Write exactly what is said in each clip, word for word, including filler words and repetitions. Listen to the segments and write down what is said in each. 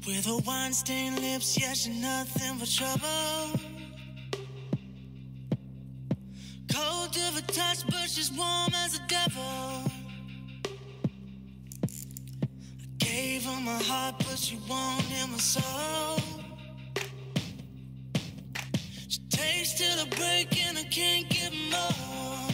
With her wine-stained lips, yeah, she's nothing but trouble. Cold to the touch, but she's warm as a devil. I gave her my heart, but she wanted my soul. She takes till the break and I can't get more.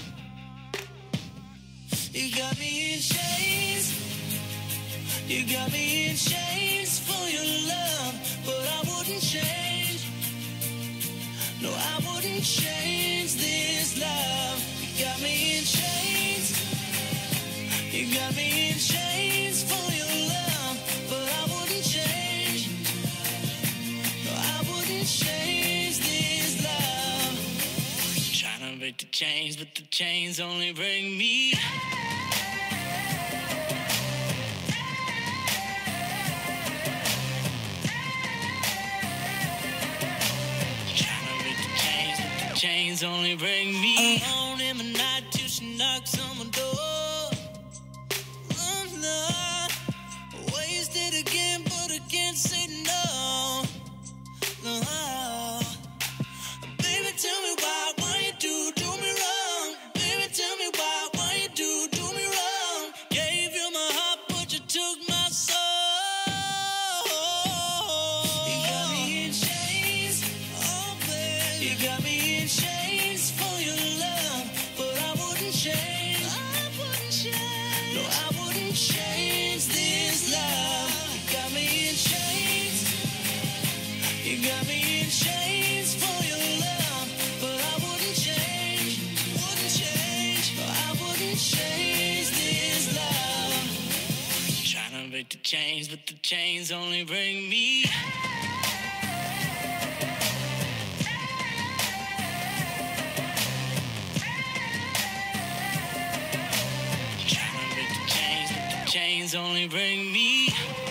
You got me in chains. You got me in chains for your love, but I wouldn't change. No, I wouldn't change this love. You got me in chains. You got me in chains for your love, but I wouldn't change. No, I wouldn't change this love. Trying to break the chains, but the chains only bring me. Chains only bring me alone in the night till she knocks on my door. Oh no, wasted again, but I can't say no. No, baby, tell me why, why you do do me wrong? Baby, tell me why, why you do do me wrong? Gave you my heart, but you took my soul. You got me in chains, oh baby, you got me. Chains for your love, but I wouldn't change. I wouldn't change. No, I wouldn't change this love. You got me in chains. You got me in chains for your love, but I wouldn't change. Wouldn't change. No, I wouldn't change this love. Trying to break the chains, but the chains only bring me. Chains only bring me.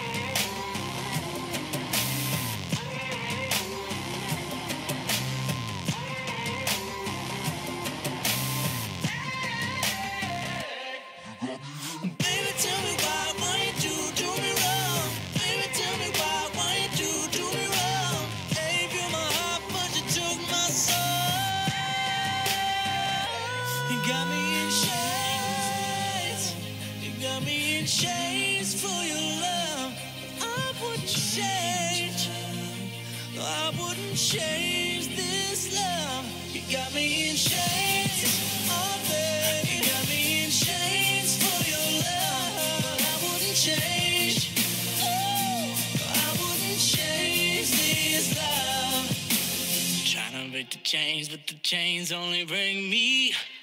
Baby, tell me why, why you do do me wrong? Baby, tell me why, why you do do me wrong? Gave you my heart, but you took my soul. You got me in chains. You got me in chains for your love. I wouldn't change. No, I wouldn't change this love. You got me in chains, oh baby. You got me in chains for your love, but I wouldn't change. Oh, I wouldn't change this love. Trying to break the chains, but the chains only bring me.